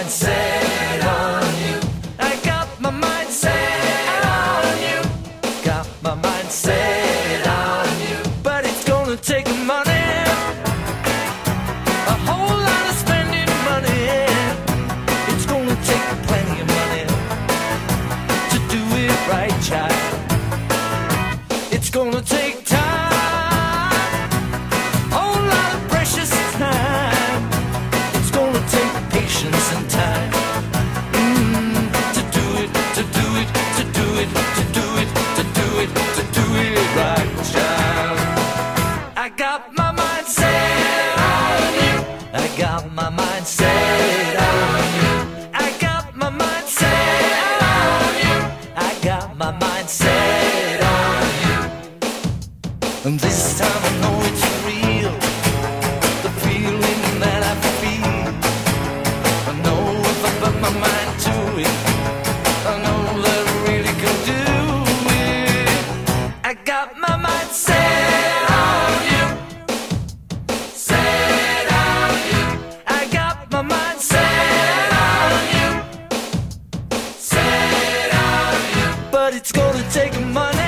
set on you. I got my mind set on you. Got my mind set on you. But it's gonna take money, a whole lot of spending money. It's gonna take plenty of money to do it right, child. It's gonna take time, whole lot of precious time. It's gonna take patience and time to do it, to do it, to do it, to do it, to do it, to do it right, child. I got my mind set on you. I got my mind set on you. I got my mind set on you. I got my mind set on you. And this time I know it's real, the feeling that I feel. I know if I put my mind to it, I know that I really can do it. I got my mind set on you, set on you. I got my mind set on you, set on you. But it's gonna take money,